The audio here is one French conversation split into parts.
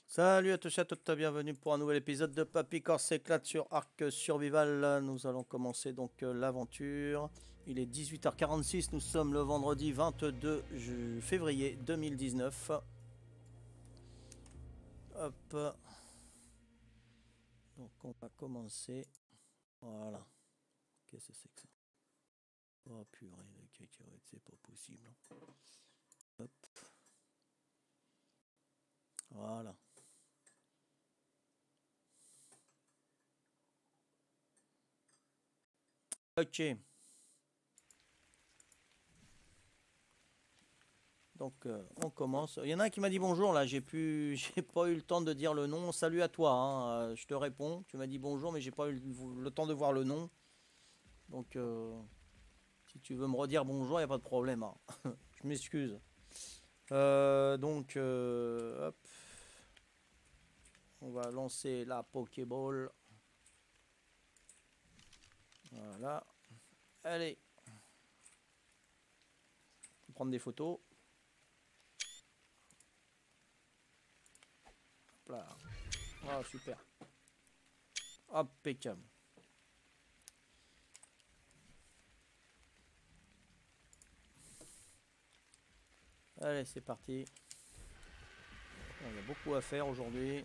Salut à tous et à toutes, bienvenue pour un nouvel épisode de Papy Corse s'éclate sur Ark Survival. Nous allons commencer donc l'aventure. Il est 18h46, nous sommes le vendredi 22 février 2019. Hop. Donc on va commencer. Voilà. Qu'est-ce que c'est que ça? Oh purée de cacahuètes, c'est pas possible. Hop. Voilà. Ok. Donc on commence. Il y en a un qui m'a dit bonjour là, j'ai pas eu le temps de dire le nom. Salut à toi, hein. Je te réponds. Tu m'as dit bonjour, mais j'ai pas eu le temps de voir le nom. Donc si tu veux me redire bonjour, il n'y a pas de problème, hein. Je m'excuse. Hop. On va lancer la Pokéball. Voilà. Allez. On va prendre des photos. Hop là. Ah, super. Impeccable. Allez, c'est parti. On a beaucoup à faire aujourd'hui.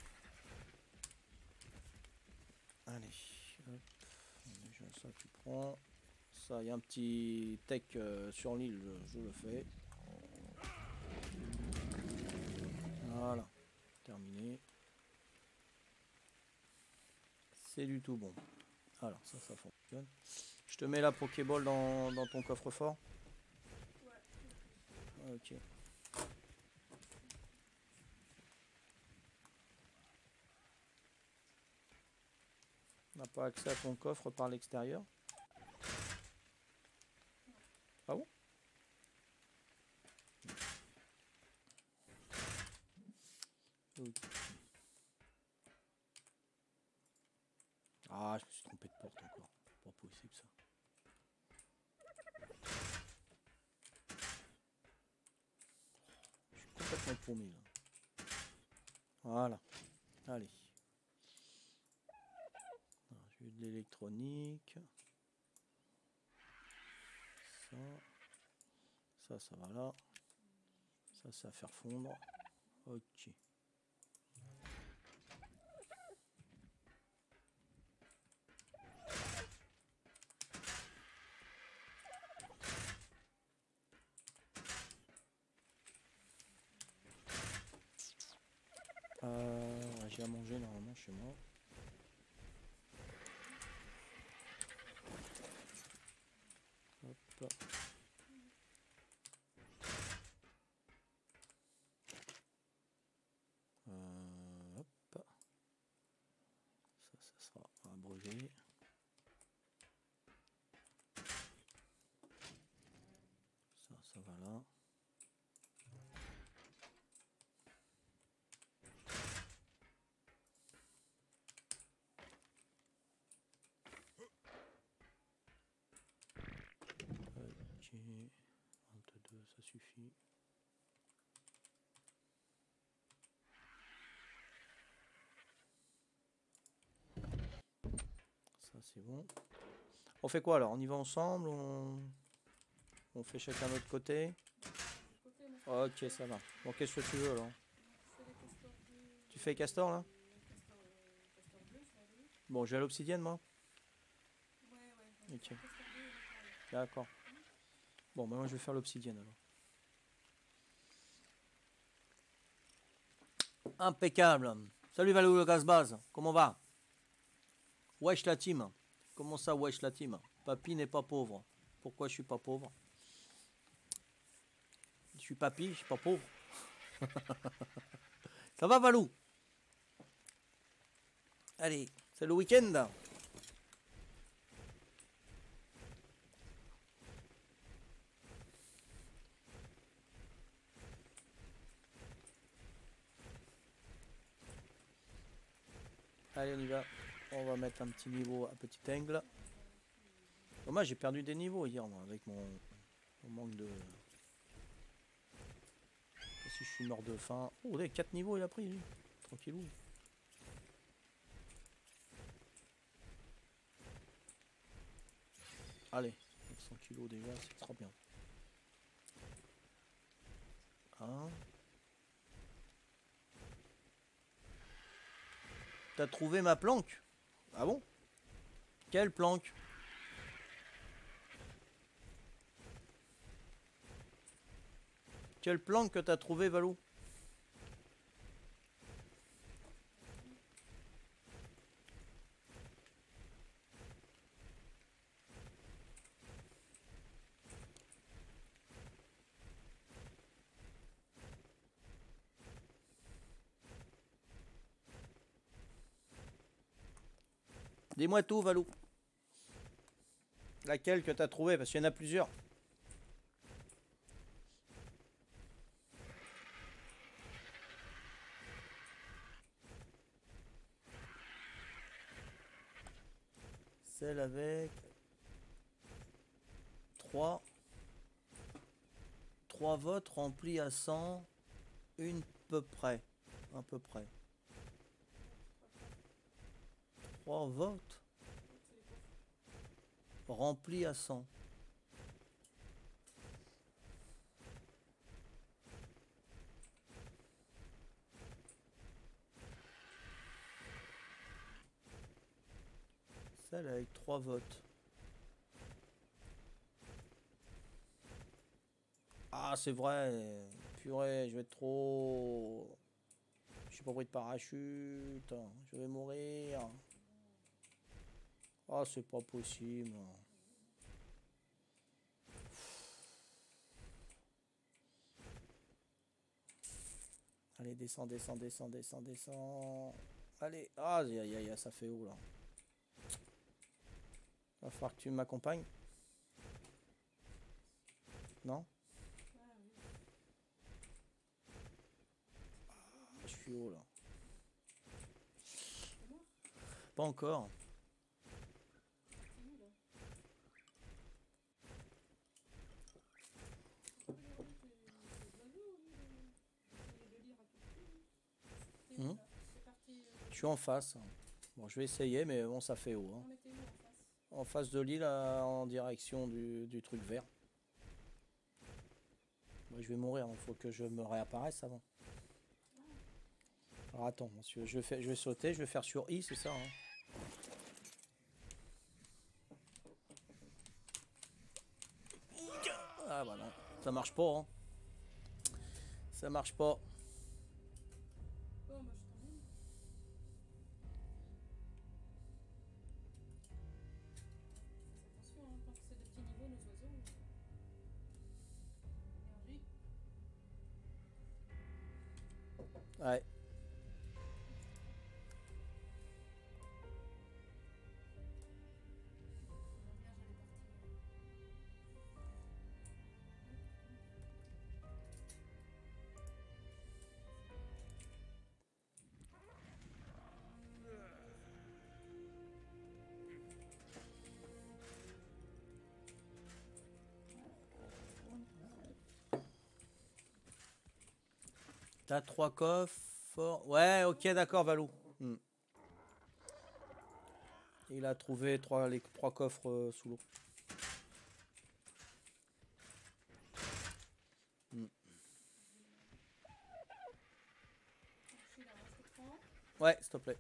Allez. Hop. Déjà ça, tu prends. Ça, il y a un petit tech sur l'île, je le fais. Voilà. Terminé. C'est du tout bon. Alors, ça fonctionne. Je te mets la Pokéball dans ton coffre-fort. Ouais. Ok. On n'a pas accès à ton coffre par l'extérieur. Ah bon? Okay. Ah, je me suis trompé de porte encore. Pas possible ça. Je suis complètement paumé là. Voilà. Allez. J'ai eu de l'électronique. Ça va là. Ça, c'est à faire fondre. Ok. J'ai à manger normalement chez moi. Hop. Hop. Ça sera un brevet. Ça va là. Ok. 22, ça suffit. Ça c'est bon. On fait quoi alors? On y va ensemble? On fait chacun de notre côté? Ok, ça va. Bon, qu'est-ce que tu veux alors? Tu fais castor là? Bon, je vais à l'obsidienne moi? Ok. D'accord. Bon, bah moi je vais faire l'obsidienne alors. Impeccable. Salut Valou le gaz-base, comment va? Wesh la team. Comment ça wesh la team? Papy n'est pas pauvre. Pourquoi je suis pas pauvre? Je suis papy, je suis pas pauvre. Ça va Valou? Allez, c'est le week-end. Allez, on y va. On va mettre un petit niveau à petit angle. Bon, moi, j'ai perdu des niveaux hier, moi, avec mon manque de... Si je suis mort de faim. Oh, 4 niveaux, il a pris, lui. tranquillou. Allez, 100 kilos déjà, c'est trop bien. Hein? T'as trouvé ma planque? Ah bon? Quelle planque? Quelle planque que t'as trouvé, Valou? Dis-moi tout, Valou. Laquelle que t'as trouvé? Parce qu'il y en a plusieurs. Celle avec 3 votes remplis à 100, une peu près, à peu près. 3 votes remplis à 100. Celle avec 3 votes. Ah, c'est vrai. Purée, je vais être trop... Je suis pas pris de parachute. Je vais mourir. Ah, c'est pas possible. Allez, descends, descends, descends, descends, descends. Allez. Ah, aïe, aïe, aïe, ça fait où là? Va falloir que tu m'accompagnes. Non? Je suis haut là. Pas encore. Je suis en face. Bon, je vais essayer, mais bon, ça fait haut. Hein. En face de l'île, en direction du truc vert. Moi, je vais mourir, il faut que je me réapparaisse avant. Alors attends, monsieur, je vais sauter, je vais faire sur I, c'est ça. Hein. Ah bah non, ça marche pas. Hein. Ça marche pas. Ouais. T'as 3 coffres. Ouais, ok, d'accord, Valou. Il a trouvé les 3 coffres sous l'eau. Ouais, s'il te plaît.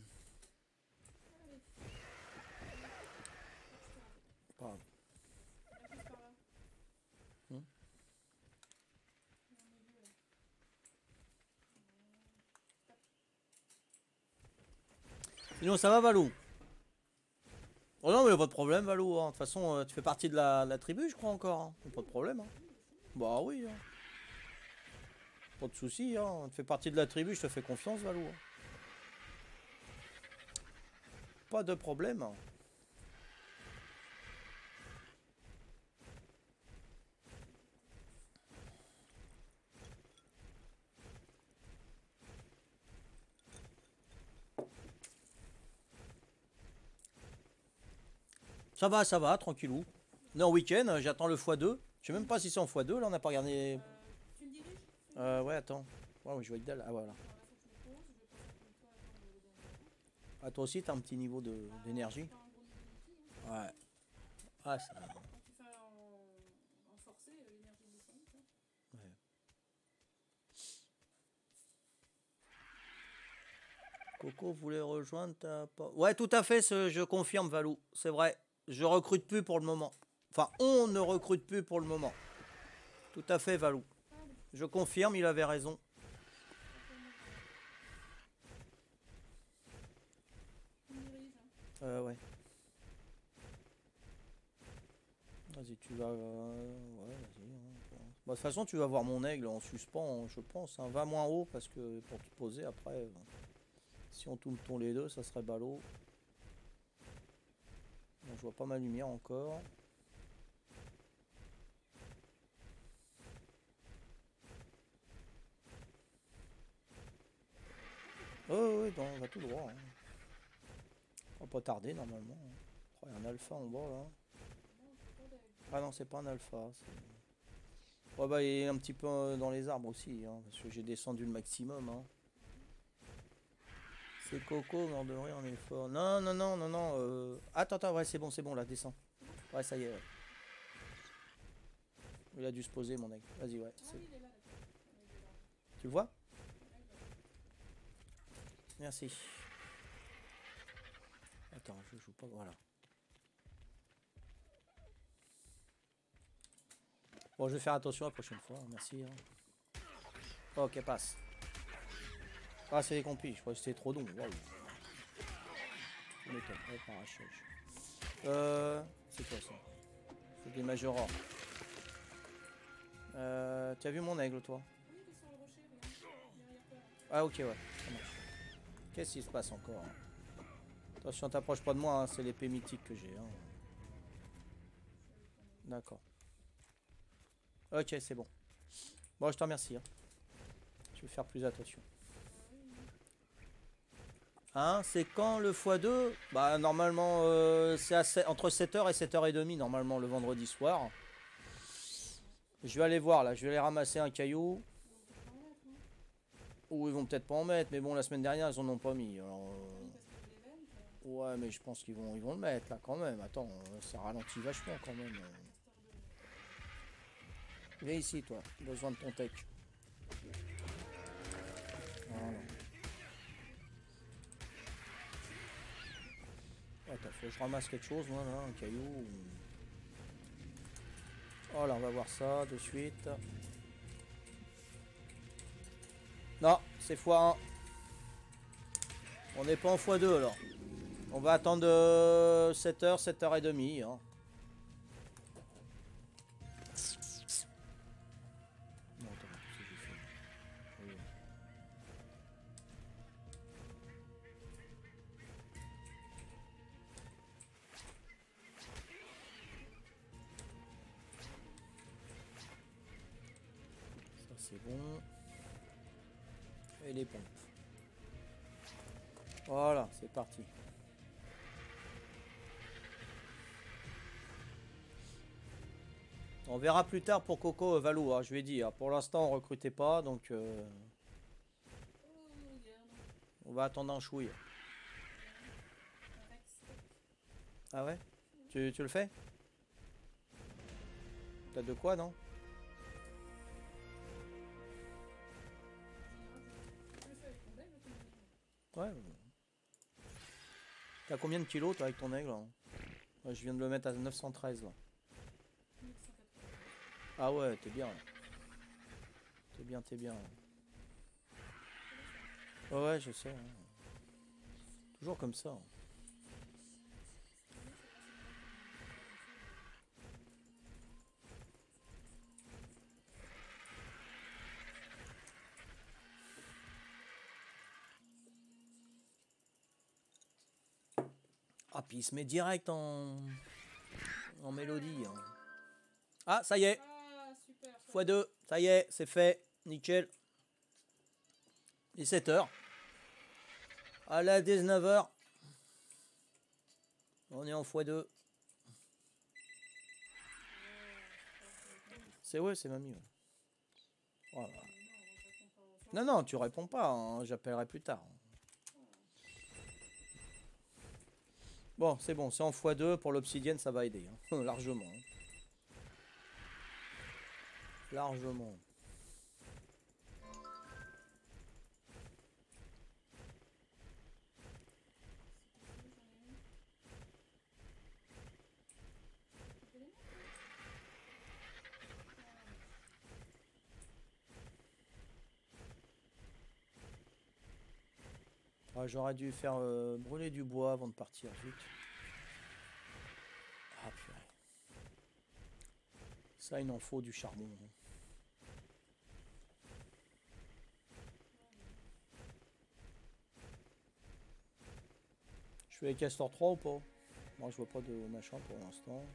Pas grave. Sinon, ça va, Valou? Oh non, mais pas de problème, Valou. Hein. De toute façon, tu fais partie de la tribu, je crois encore. Hein. Pas de problème. Hein. Bah oui. Hein. Pas de soucis. Hein. Tu fais partie de la tribu, je te fais confiance, Valou. Hein. Pas de problème. Ça va, tranquillou. On est en week-end, j'attends le x2. Je sais même pas si c'est en x2, là on n'a pas regardé. Ouais, attends. Ouais, je vois Igdal. Ah, voilà. Ah, toi aussi, t'as un petit niveau d'énergie. T'as un gros niveau d'outil, hein. Ouais. Ah, ça. Quand tu fais en forcé, l'énergie descend vite, hein. Ouais. Coco voulait rejoindre ta... Ouais, tout à fait, je confirme, Valou. C'est vrai. Je recrute plus pour le moment. Enfin, on ne recrute plus pour le moment. Tout à fait, Valou. Allez, Je confirme, il avait raison. on dirige, hein. Ouais. Vas-y, tu vas... Ouais, vas-y. Hein. Bon, de toute façon, tu vas voir mon aigle en suspens, je pense. Hein. Va moins haut, parce que pour te poser, après... si on tourne les deux, ça serait ballot. Bon, je vois pas ma lumière encore. Oh, oui, on va tout droit. Hein. On va pas tarder, normalement. Hein. Oh, il y a un alpha en bas, là. Non, c'est pas d'aigle. Ah non, c'est pas un alpha. Ouais, bah, il est un petit peu dans les arbres aussi, hein, parce que j'ai descendu le maximum. Hein. C'est Coco, mort de rire, on est fort. Non, non, non, non, non. Attends, ouais, c'est bon, là, descends. Ouais, ça y est. Ouais. Il a dû se poser, mon aigle. Vas-y, ouais. Ah oui, il est là, d'accord. Il est là. Tu le vois? Ouais, il est là. Merci. Attends, je joue pas. Voilà. Bon, je vais faire attention la prochaine fois. Merci. Hein. Ok, passe. Ah, c'est des compis. Je crois que c'était trop long. Waouh. Tu m'étonnes. Ouais, parachage. C'est quoi ça? C'est des majorats. Tu as vu mon aigle, toi? Oui, il est sur le rocher, regarde. Derrière toi, là. Ah, ok, ouais. Ça marche. Qu'est-ce qui se passe encore? Hein. Attention, t'approches pas de moi. Hein. C'est l'épée mythique que j'ai. Hein. D'accord. Ok, c'est bon. Bon, je te remercie. Hein. Je vais faire plus attention. Hein, c'est quand le x2? Bah, normalement, c'est entre 7h et 7h30, normalement, le vendredi soir. Je vais aller voir, là. Je vais aller ramasser un caillou. Ils vont peut-être pas en mettre, hein. Ou ils vont peut-être pas en mettre, mais bon, la semaine dernière, ils en ont pas mis. Alors, Oui, parce qu'ils voulaient même. ouais, mais je pense ils vont le mettre, là, quand même. Attends, ça ralentit vachement, quand même. Viens ici, toi. Besoin de ton tech. Voilà. Attends, faut que je ramasse quelque chose, moi, là, un caillou. Voilà, on va voir ça de suite. Non, c'est x1. On n'est pas en x2, alors. On va attendre 7h, 7h30. Hein. Non, attends, qu'est-ce que j'ai fait? Oui. Ça, c'est bon. Et les pompes. Voilà, c'est parti. On verra plus tard pour Coco Valou, hein, je lui ai dit. Hein. Pour l'instant, on recrutait pas, donc Oh, regarde. on va attendre un chouille. Un Rex. Ah ouais? Tu le fais? T'as de quoi, non? Je le fais avec ton aigle, de toute manière. Ouais. T'as combien de kilos, toi, avec ton aigle? Hein? Ouais, je viens de le mettre à 913, là. 1180. Ah ouais, t'es bien. Là. T'es bien, t'es bien. Ouais, ouais, je sais. Hein. Toujours comme ça. Hein. Ah, puis il se met direct en mélodie. Hein. Ah, ça y est. Ah, super. x2. Ça y est, c'est fait. Nickel. 17h. À la 19h. On est en x2. C'est ouais, c'est mamie. Ouais. Voilà. Non, non, tu réponds pas. Hein. J'appellerai plus tard. Bon, c'est bon, c'est en x2 pour l'obsidienne, ça va aider, hein. Largement, hein. Largement. Ah, j'aurais dû faire brûler du bois avant de partir, vite. Ah purée. Ça, il en faut du charbon, hein. Je fais les castors 3 ou pas? Moi, je vois pas de machin pour l'instant.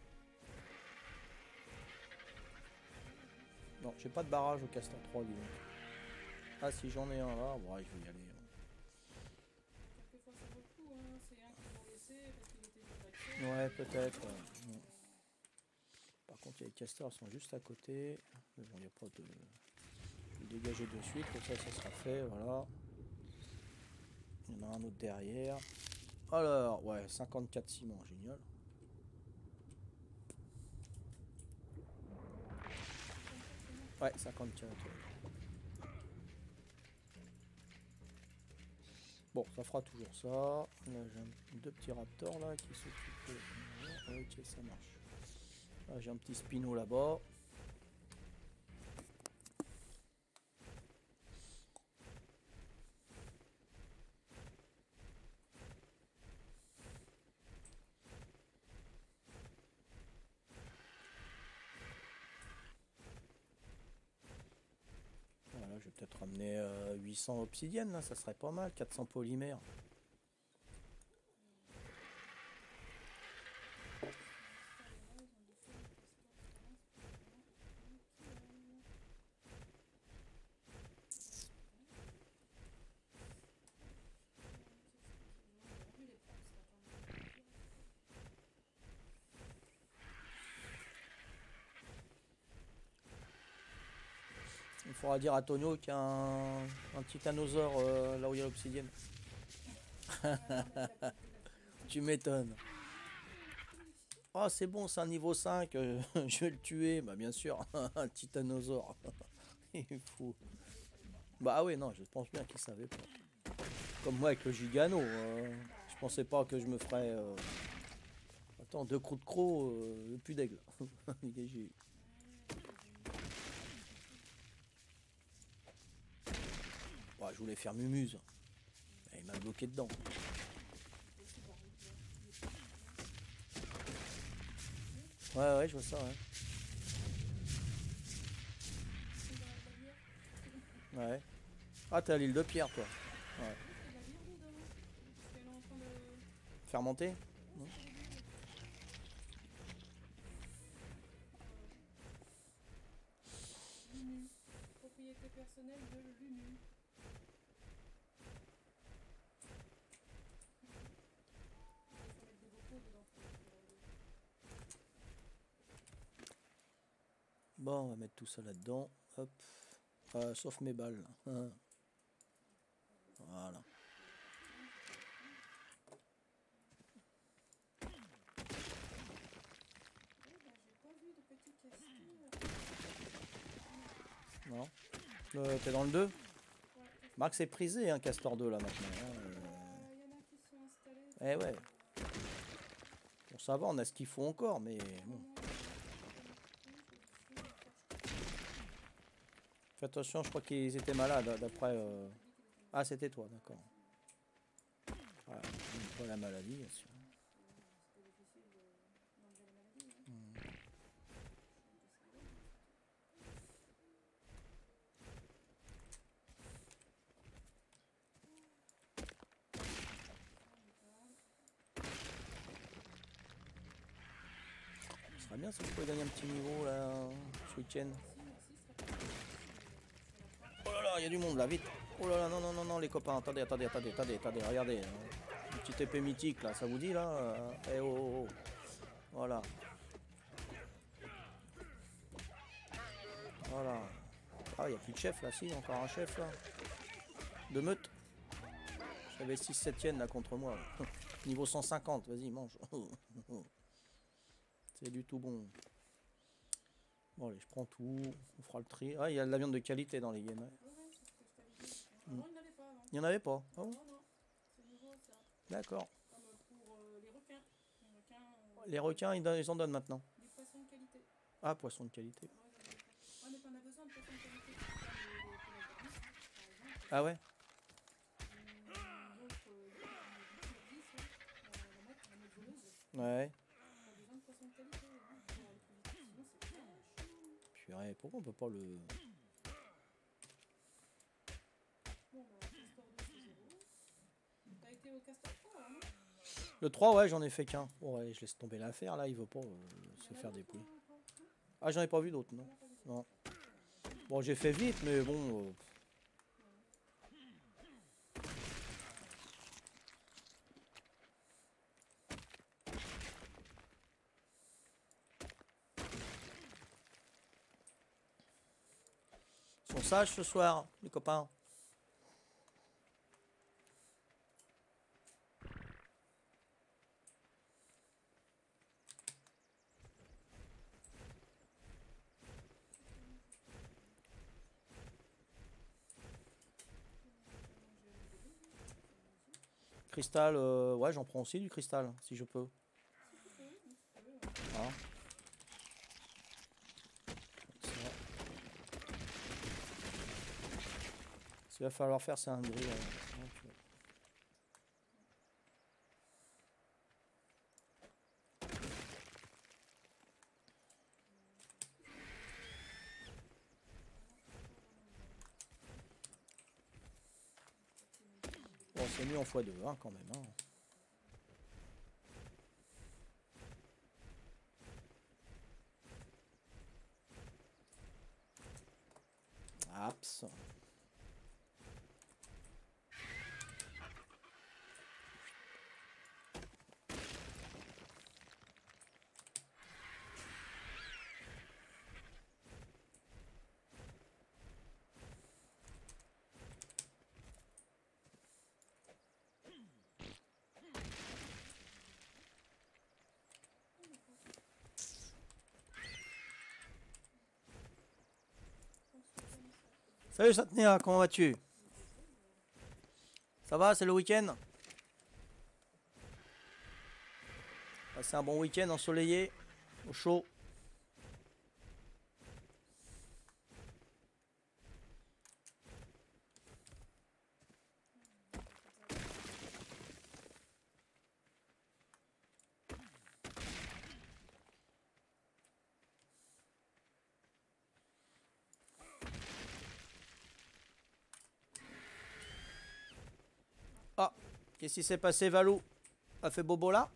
Non, j'ai pas de barrage au castor 3, dis donc. Ah, si j'en ai un là, ouais, je vais y aller, hein. Quelquefois ça vaut le coup, hein. C'est un qu'ils vont laisser parce qu'il était dur d'accès. Ouais, peut-être. Ouais. Par contre, il y a les castors, ils sont juste à côté. Mais bon, il n'y a pas de... Je vais dégager de suite, comme ça sera fait, voilà. Il y en a un autre derrière. Alors, ouais, 54 ciment, génial. Ouais, 54. Ouais. Bon, ça fera toujours ça. Là, j'ai deux petits raptors là qui s'occupent. Ok, ça marche. Là, j'ai un petit spino là-bas. Voilà, je vais peut-être ramener 800 obsidiennes, là, ça serait pas mal. 400 polymères. Il faudra dire à Tonio qu'il y a un titanosaure là où il y a l'obsidienne. Tu m'étonnes. Oh, c'est bon, c'est un niveau 5, je vais le tuer. Bah, bien sûr, un titanosaure. Il est fou. Bah, ah ouais, non, je pense bien qu'il savait pas. Comme moi avec le gigano. Je pensais pas que je me ferais. Attends, deux crocs de croc, plus d'aigle. Dégagez. Ouais, je voulais faire Mumuse. Il m'a bloqué dedans. Ouais, ouais, je vois ça, ouais. Ouais. Ah, t'es à l'île de Pierre, toi. Ouais. Fermenté? L'UNU. Propriété personnelle de l'UNU. Il faut mettre des bocaux dedans. Bon, on va mettre tout ça là-dedans. Hop. Sauf mes balles. Voilà. Non. T'es dans le 2? Marc, c'est prisé, hein, Castor 2 là maintenant. Il y en a qui sont installés. Eh ouais. Bon, ça va, on a ce qu'il faut encore, mais bon. Fais attention, je crois qu'ils étaient malades d'après. Ah, c'était toi, d'accord. Voilà, pas la maladie, bien sûr. Ce serait bien si je pouvais gagner un petit niveau là ce week-end. Oh là là, il y a du monde là, vite. Oh là là, non, non, non, non, les copains, attendez, regardez. Une petite épée mythique là, ça vous dit là? Eh oh, oh, oh. Voilà. Voilà. Ah, il n'y a plus de chef là, si, encore un chef là. De meute. J'avais 6-7 yens là contre moi. Niveau 150, vas-y, mange. C'est du tout bon. Bon, allez, je prends tout. On fera le tri. Ah, il y a de la viande de qualité dans les yens. Ouais. Ouais, c'est ce que je t'avais dit. Avant, il n'y en avait pas avant. Il n'y en avait pas. Ah bon? Non, non. C'est nouveau ça. D'accord. Comme pour les requins. Les requins. Les requins, ils en donnent maintenant. Des poissons de qualité. Ah, poisson de qualité. Ouais, j'en avais pas. Ah, mais t'en as besoin de poissons de qualité. C'est pas les poissons de par exemple. Ah ouais? Donc, du 10, la mode voleuse. Ouais. T'as besoin de poissons de qualité. Hein, pour aller plus vite. Sinon, c'est vache. Purée, pourquoi on peut pas le... Bon, bah, Castor 2, c'est 0. T'as été au Castor 3, hein? Le 3, ouais, j'en ai fait qu'un. Oh, ouais, je laisse tomber l'affaire, là, il veut pas se faire dépouiller. Ah, j'en ai pas vu d'autres, non. Non. Bon, j'ai fait vite, mais bon... Ils sont sages ce soir, les copains. Cristal, ouais, j'en prends aussi du cristal, si je peux. Ah. Ce qu'il va falloir faire, c'est un grill. Bon, c'est mieux en x2, hein, quand même. Hein. Aps. Salut Satnia, comment vas-tu? Ça va, c'est le week-end? Passez un bon week-end ensoleillé, au chaud. Ah, qu'est-ce qui s'est passé, Valou? A fait bobo là?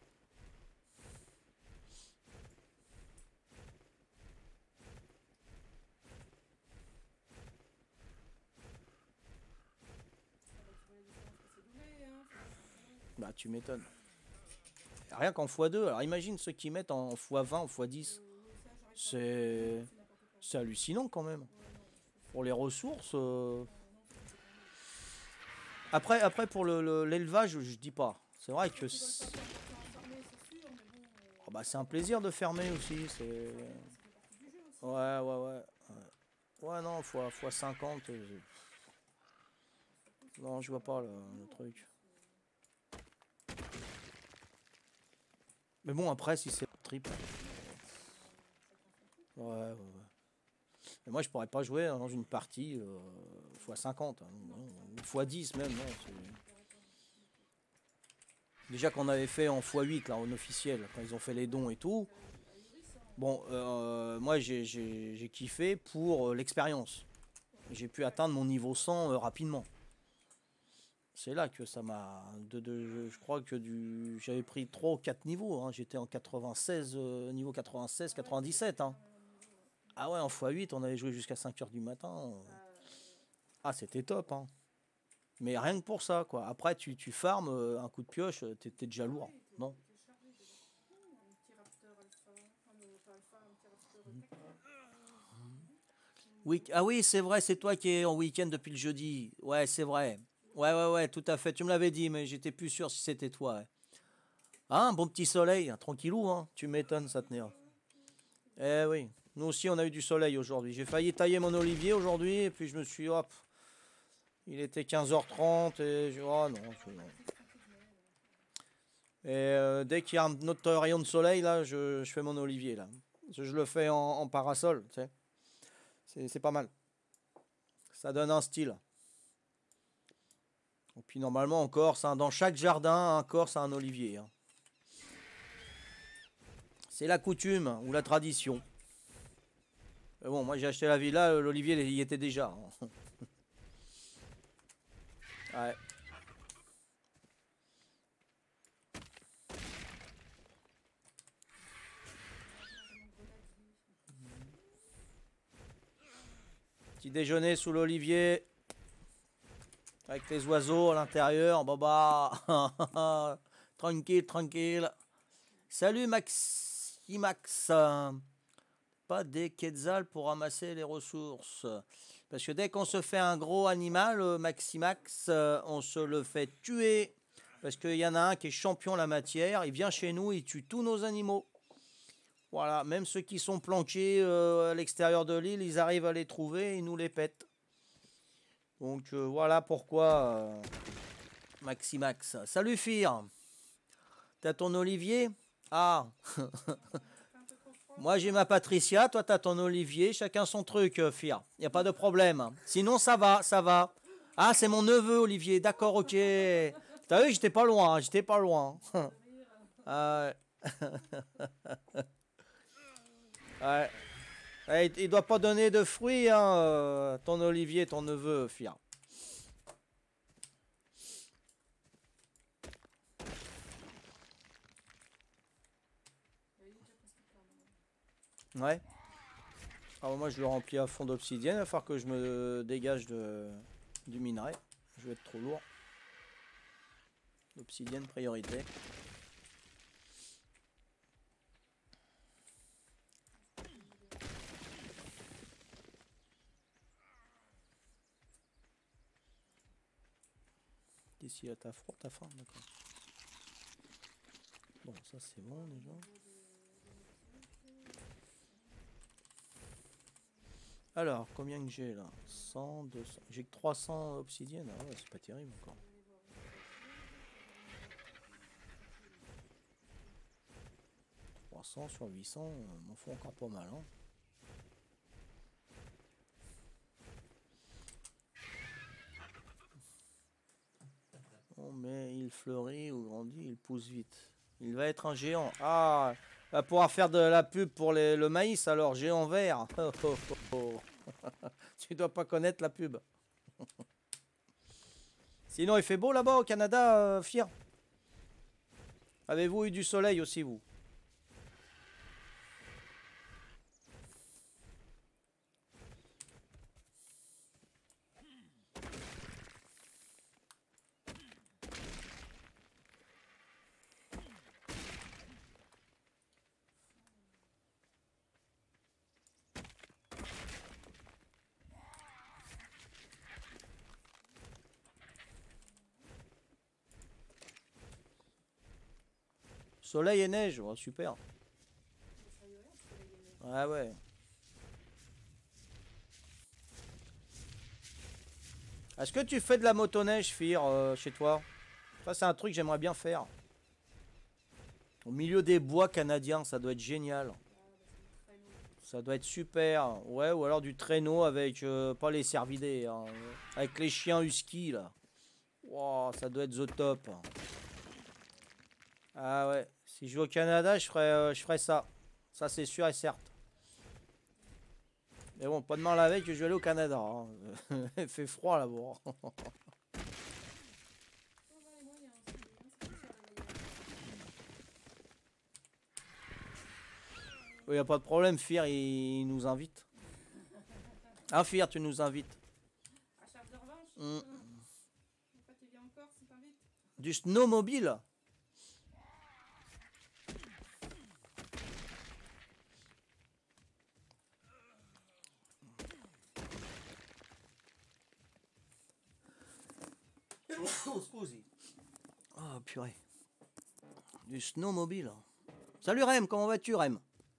Bah, tu m'étonnes. Rien qu'en x2. Alors imagine ceux qui mettent en x20, en x10. C'est hallucinant quand même. Pour les ressources. Après pour l'élevage, je dis pas. C'est vrai que oh, bah, c'est un plaisir de fermer aussi. Ouais. Ouais, non, x50. Non, je vois pas le truc. Mais bon, après, si c'est trip. Ouais. Mais moi, je pourrais pas jouer dans une partie x50. Hein, ou x10 même. Non, déjà qu'on avait fait en x8, là, en officiel, quand ils ont fait les dons et tout. Bon, moi, j'ai kiffé pour l'expérience. J'ai pu atteindre mon niveau 100 rapidement. C'est là que ça m'a... je crois que j'avais pris 3 ou 4 niveaux. Hein. J'étais en 96, niveau 96, 97. Hein. Ah ouais, en x8, on avait joué jusqu'à 5h du matin. Ah, c'était top. Hein. Mais rien que pour ça, quoi. Après, tu farmes un coup de pioche, t'es déjà lourd. Non? Oui, ah oui, c'est vrai, c'est toi qui es en week-end depuis le jeudi. Ouais, c'est vrai. Ouais, ouais, ouais, tout à fait. Tu me l'avais dit, mais j'étais plus sûr si c'était toi. Ouais. Ah, un bon petit soleil, hein, tranquillou, hein. Tu m'étonnes, ça tenir. Eh oui, nous aussi, on a eu du soleil aujourd'hui. J'ai failli tailler mon olivier aujourd'hui, et puis je me suis, hop, il était 15h30, et oh non, non. Et dès qu'il y a un autre rayon de soleil, là, je fais mon olivier, là. Je le fais en parasol, tu sais. C'est pas mal. Ça donne un style. Et puis normalement en Corse, hein, dans chaque jardin, un Corse a un olivier. Hein. C'est la coutume ou la tradition. Mais bon, moi j'ai acheté la villa, l'olivier il y était déjà. Hein. Ouais. Petit déjeuner sous l'olivier, avec les oiseaux à l'intérieur. Bon bah, tranquille, tranquille. Salut Maximax. Pas des quetzals pour ramasser les ressources. Parce que dès qu'on se fait un gros animal, Maximax, on se le fait tuer. Parce qu'il y en a un qui est champion la matière. Il vient chez nous, il tue tous nos animaux. Voilà, même ceux qui sont planqués à l'extérieur de l'île, ils arrivent à les trouver et ils nous les pètent. Donc voilà pourquoi Maximax. Salut Fir. T'as ton olivier? Ah, moi j'ai ma Patricia, toi t'as ton Olivier, chacun son truc, Fir. Y a pas de problème. Sinon ça va, ça va. Ah, c'est mon neveu Olivier, d'accord, ok. T'as vu, j'étais pas loin, j'étais pas loin. Ah, ouais. Ouais, il doit pas donner de fruits, hein, ton Olivier, ton neveu, Fir. Ouais. Alors moi je le remplis à fond d'obsidienne, il va falloir que je me dégage du minerai. Je vais être trop lourd. L'obsidienne priorité. Ici là t'as froid, t'as faim, d'accord. Bon, ça c'est bon déjà. Alors, combien que j'ai là? 100, 200. J'ai que 300 obsidiennes. Ah ouais, c'est pas terrible encore. 300 sur 800, m'en faut encore pas mal. Hein. Oh, mais il fleurit ou grandit, il pousse vite. Il va être un géant. Ah, va pouvoir faire de la pub pour le maïs alors, géant vert. Oh, oh, oh, oh. Tu dois pas connaître la pub. Sinon, il fait beau là-bas au Canada, Fier. Avez-vous eu du soleil aussi, vous? Soleil et neige, oh, super. Ouais, ouais. Est-ce que tu fais de la motoneige, Fir, chez toi? Ça, c'est un truc que j'aimerais bien faire. Au milieu des bois canadiens, ça doit être génial. Ça doit être super. Ouais, ou alors du traîneau avec, pas les cervidés, hein, avec les chiens husky, là. Wow, ça doit être the top. Ah ouais, si je vais au Canada, je ferais ça. Ça, c'est sûr et certain. Mais bon, pas demain la veille que je vais aller au Canada. Hein. Il fait froid là-bas. Il n'y a pas de problème, Fir, il nous invite. Hein, Fir, tu nous invites. À charge de revanche. Mm. Quand tu viens en Corse, on t'invite. Du snowmobile. Scusi. Oh purée. Du snowmobile. Salut Rem, comment vas-tu Rem?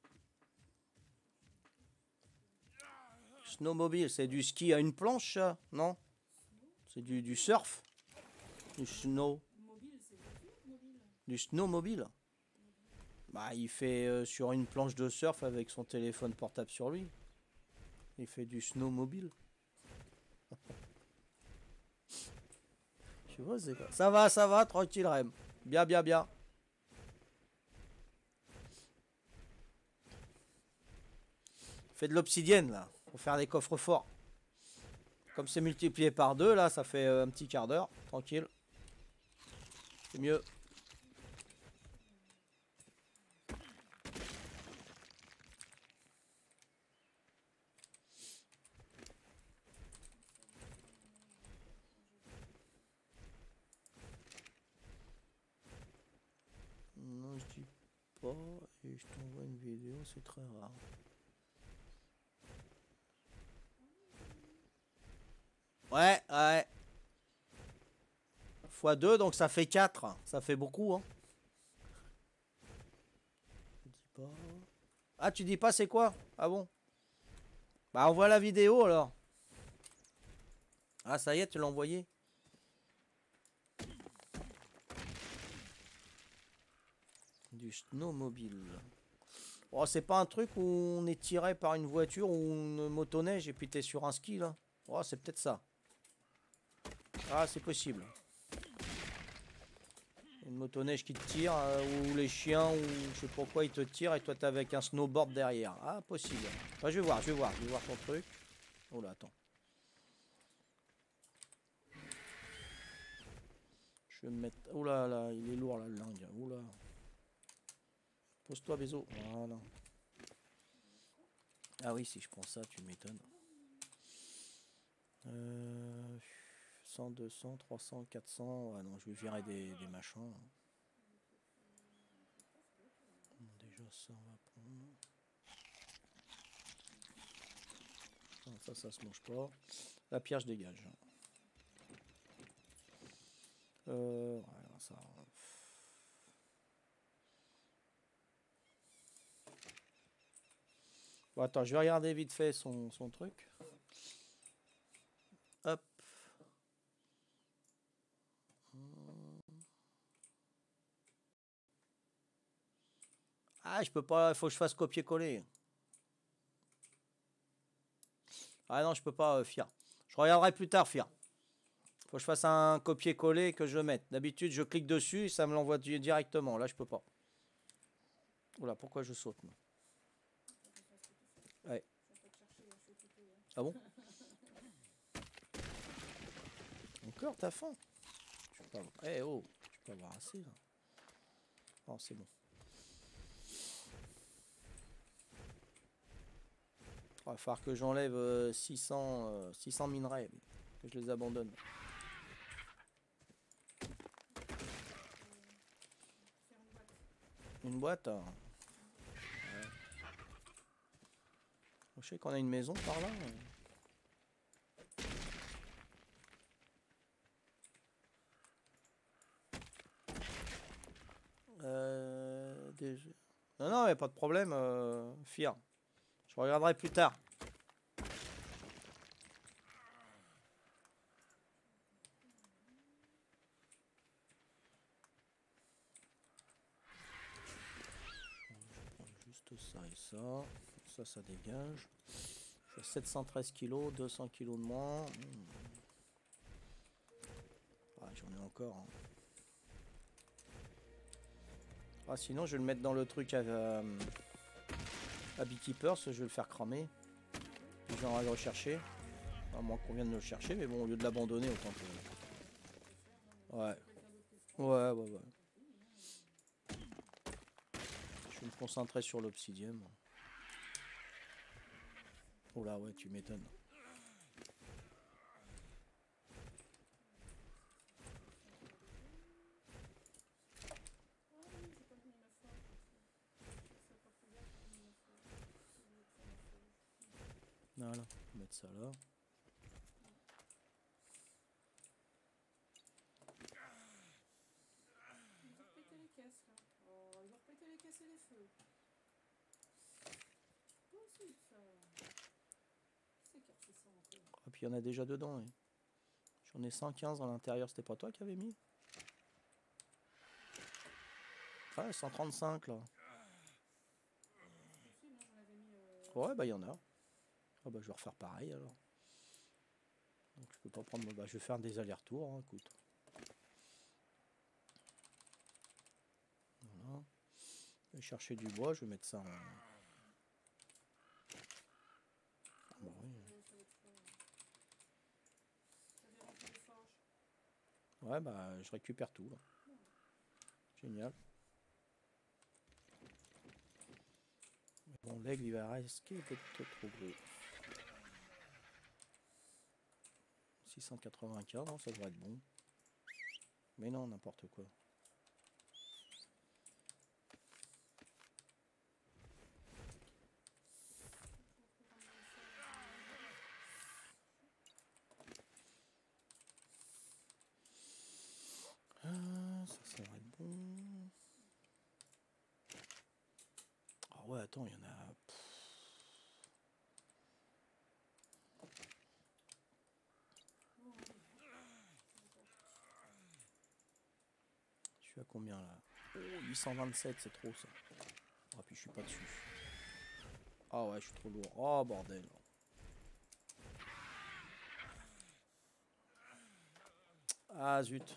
Snowmobile, c'est du ski à une planche, ça, non? C'est du surf? Du snow? Mobile, c'est voiture, mobile. Du snowmobile? Bah, il fait sur une planche de surf avec son téléphone portable sur lui. Il fait du snowmobile. Je sais pas c'est quoi. Ça va, tranquille Rem. Bien, bien, bien. Fait de l'obsidienne là, pour faire des coffres forts. Comme c'est multiplié par 2, là, ça fait un petit quart d'heure. Tranquille. C'est mieux. Non, je dis pas. Et je t'envoie une vidéo, c'est très rare. Ouais, ouais. Fois 2, donc ça fait 4. Ça fait beaucoup, hein. Je dis pas. Ah, tu dis pas c'est quoi? Ah bon? Bah, envoie la vidéo alors. Ah, ça y est, tu l'as envoyé. Du snowmobile. Oh, c'est pas un truc où on est tiré par une voiture ou une motoneige et puis t'es sur un ski là. Oh, c'est peut-être ça. Ah, c'est possible. Une motoneige qui te tire, ou les chiens, ou je sais pas quoi, ils te tirent et toi t'es avec un snowboard derrière. Ah, possible. Bah, je vais voir ton truc. Oh là, attends. Je vais me mettre. Oh là là, il est lourd là, le lingue. Oh là. Pose-toi, Bézo. Voilà. Ah oui, si je prends ça, tu m'étonnes. 100, 200, 300, 400. Ouais, non, je vais virer des machins. Déjà, ça, on va prendre. Non, ça se mange pas. La pierre, je dégage. Ouais, ça. Bon, attends, je vais regarder vite fait son truc. Hop. Ah, je peux pas, il faut que je fasse copier-coller. Ah non, je peux pas, Fia. Je regarderai plus tard, Fia. Faut que je fasse un copier-coller que je mette. D'habitude, je clique dessus et ça me l'envoie directement. Là, je peux pas. Oula, pourquoi je saute moi? Ouais. Ah bon? Encore, t'as faim? Je peux pas... Eh oh, je peux avoir assez là. Oh, c'est bon. Il va falloir que j'enlève 600 minerais, que je les abandonne. Une boîte hein. Ouais. Je sais qu'on a une maison par là. Déjà... Non, non, mais pas de problème, Fia. Je regarderai plus tard. Juste ça et ça. Ça dégage. Je fais 713 kg, 200 kg de moins. Ah, j'en ai encore. Hein. Ah, sinon, je vais le mettre dans le truc à Beekeepers. Je vais le faire cramer. Puis j'en vais le rechercher. À moins qu'on vienne de le chercher, mais bon, au lieu de l'abandonner, autant que. Ouais. Ouais. Je vais me concentrer sur l'obsidienne. Oh là, ouais, tu m'étonnes. Voilà, on va mettre ça là. casser les feux. Possible ça. C'est qui a fait ça encore? Et puis il y en a déjà dedans. Ouais. J'en ai 115 à l'intérieur. C'était pas toi qui avais mis? Ouais, 135 là. Possible, hein, j'en avais mis. Ouais, bah il y en a. Ah bah je vais refaire pareil alors. Donc je peux pas prendre. Bah, je vais faire des allers-retours. Hein, écoute. Voilà. Je vais chercher du bois. Je vais mettre ça en. Bah oui. Ouais, bah je récupère tout là. Génial. Bon, l'aigle il va risquer d'être trop gros. 695, non, ça devrait être bon. Mais non, n'importe quoi. Ça devrait être bon. Ah ouais, attends, il y en a. Je suis à combien là? Oh, 827, c'est trop ça. Ah, puis je suis pas dessus. Ah ouais, je suis trop lourd. Oh bordel. Ah zut.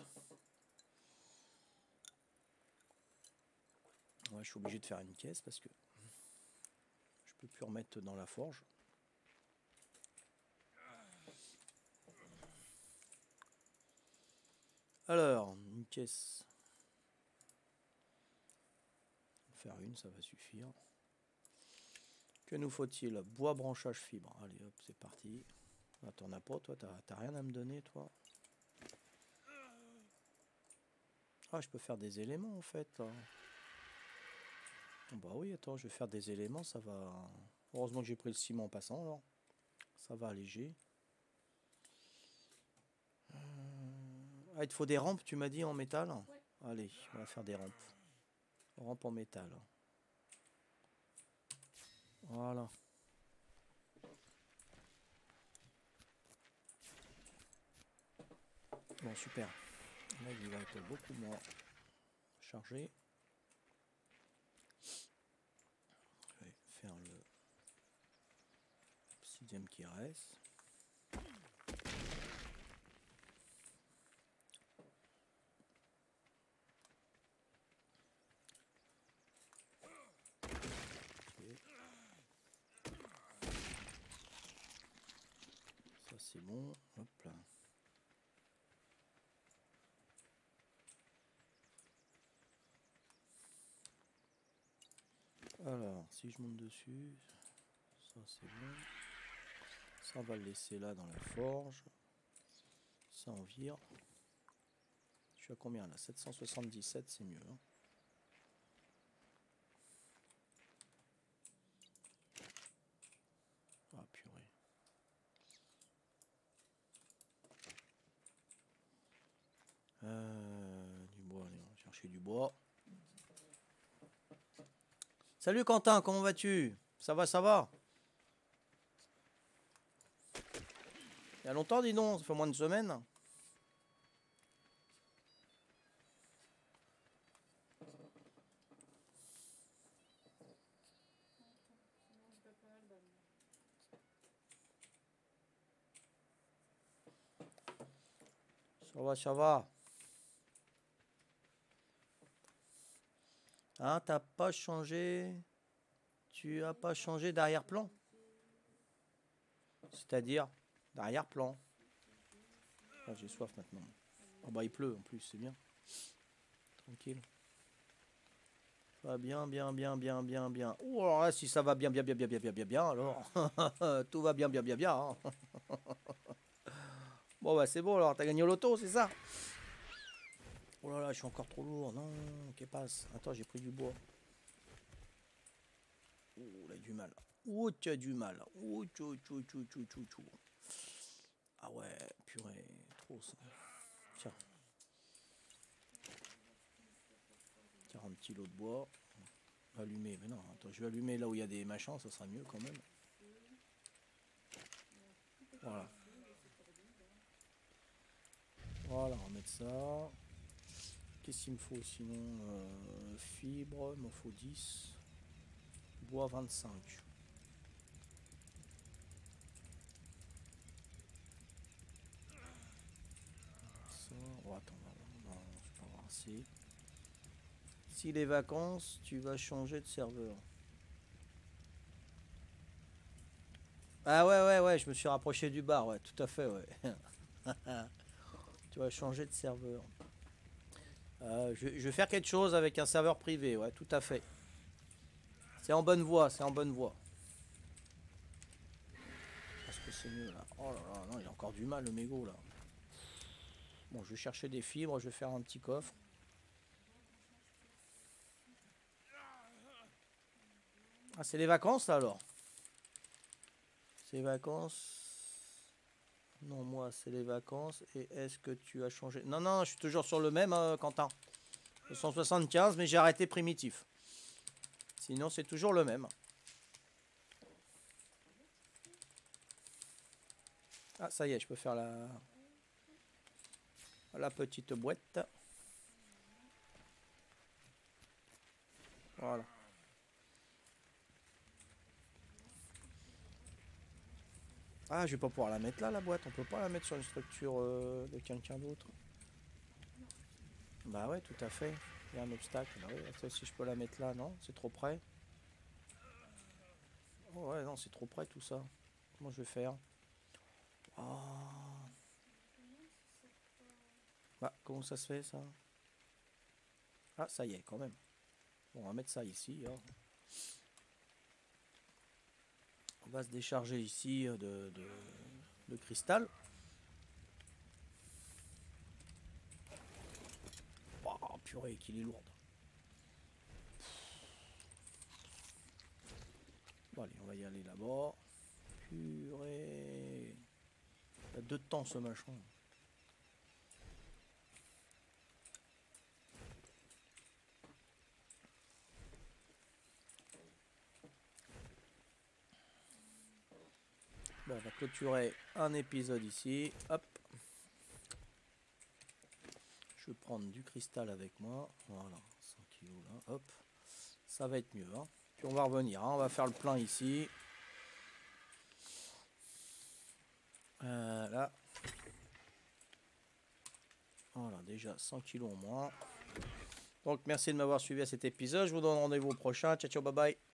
Ouais, je suis obligé de faire une caisse parce que je peux plus remettre dans la forge. Alors, une caisse. Faire une, ça va suffire. Que nous faut-il? Bois, branchage, fibre. Allez hop, c'est parti. Ah, t'en as pas, toi? T'as rien à me donner, toi? Ah, je peux faire des éléments, en fait. Là. Bah oui, attends, je vais faire des éléments, ça va... Heureusement que j'ai pris le ciment en passant, alors. Ça va alléger. Ah, il te faut des rampes, tu m'as dit, en métal? Ouais. Allez, on va faire des rampes. Rampes en métal. Voilà. Bon, super. Là, il va être beaucoup moins chargé. Je vais faire le sixième qui reste. Okay. Ça, c'est bon. Hop là. Alors, si je monte dessus, ça c'est bon. Ça, on va le laisser là dans la forge. Ça, on vire. Je suis à combien là? 777, c'est mieux. Hein. Ah, purée. Du bois, allez, on va chercher du bois. Salut Quentin, comment vas-tu? Ça va, ça va? Il y a longtemps, dis donc, ça fait moins d'une semaine. Ça va, ça va. Hein, t'as pas changé? Tu as pas changé d'arrière-plan? C'est-à-dire d'arrière-plan. Ah, j'ai soif maintenant. Oh bah il pleut en plus, c'est bien. Tranquille. Ça va bien, bien, bien, bien, bien, bien. Oh, alors là, si ça va bien, bien, bien, bien, bien, bien, bien, bien, alors tout va bien, bien, bien, bien. Hein. Bon bah c'est bon alors, t'as gagné au loto, c'est ça? Oh là là, je suis encore trop lourd. Non, qu'est-ce passe? Attends, j'ai pris du bois. Oh, là, du mal. Oh, tu as du mal. Oh, tchou. Ah ouais, purée, trop ça. Tiens. 40 kilos de bois. Allumer, mais non, attends, je vais allumer là où il y a des machins, ça sera mieux quand même. Voilà. Voilà, on va mettre ça. Qu'est-ce qu'il me faut sinon? Fibre, il m'en faut 10. Bois 25. Ça, oh, attends, non, je peux avoir assez. Si les vacances, tu vas changer de serveur. Ah ouais, je me suis rapproché du bar, ouais, tout à fait, ouais. Tu vas changer de serveur. Je vais faire quelque chose avec un serveur privé, ouais, tout à fait. C'est en bonne voie, c'est en bonne voie. Parce que c'est mieux là. Oh là là, non, il a encore du mal le mégot là. Bon, je vais chercher des fibres, je vais faire un petit coffre. Ah, c'est les vacances là alors? C'est les vacances. Non, moi, c'est les vacances. Et est-ce que tu as changé? Non, non, je suis toujours sur le même, Quentin. 175, mais j'ai arrêté primitif. Sinon, c'est toujours le même. Ah, ça y est, je peux faire la petite boîte. Voilà. Ah, je vais pas pouvoir la mettre là, la boîte. On peut pas la mettre sur une structure de quelqu'un d'autre. Bah ouais, tout à fait. Il y a un obstacle. Bah ouais, ça, si je peux la mettre là, non? C'est trop près. Oh ouais, non, c'est trop près tout ça. Comment je vais faire? Ah. Bah, comment ça se fait ça? Ah, ça y est, quand même. Bon, on va mettre ça ici. Hein. On va se décharger ici de cristal. Oh, purée, qu'il est lourde. Bon, allez, on va y aller là-bas. Purée. Il y a 2 temps ce machin. Bon, on va clôturer un épisode ici. Hop. Je vais prendre du cristal avec moi. Voilà, 100 kilos là. Hop. Ça va être mieux. Hein. Puis on va revenir. Hein. On va faire le plein ici. Là. Voilà, déjà 100 kilos en moins. Donc merci de m'avoir suivi à cet épisode. Je vous donne rendez-vous au prochain. Ciao, ciao, bye bye.